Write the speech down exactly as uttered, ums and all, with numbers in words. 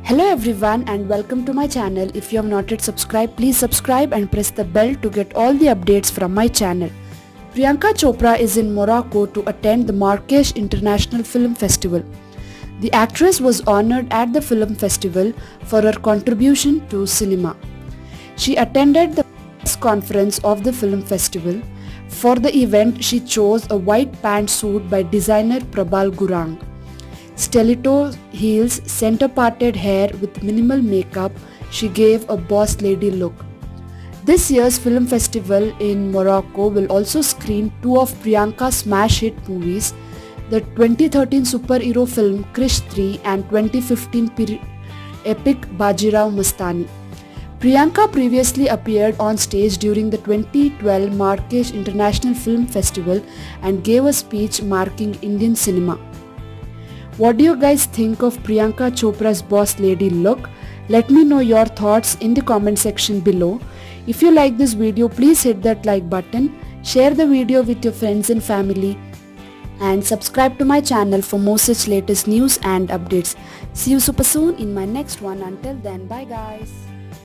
Hello everyone and welcome to my channel. If you have not yet subscribed, please subscribe and press the bell to get all the updates from my channel. Priyanka Chopra is in Morocco to attend the Marrakech International Film Festival. The actress was honored at the film festival for her contribution to cinema. She attended the press conference of the film festival. For the event, she chose a white pantsuit by designer Prabal Gurang. Stiletto heels, center-parted hair with minimal makeup, she gave a boss lady look. This year's film festival in Morocco will also screen two of Priyanka's smash hit movies, the twenty thirteen superhero film Krish three and twenty fifteen epic Bajirao Mastani. Priyanka previously appeared on stage during the twenty twelve Marrakech International Film Festival and gave a speech marking Indian cinema. What do you guys think of Priyanka Chopra's boss lady look? Let me know your thoughts in the comment section below. If you like this video, please hit that like button, share the video with your friends and family, and subscribe to my channel for more such latest news and updates. See you super soon in my next one. Until then, bye guys.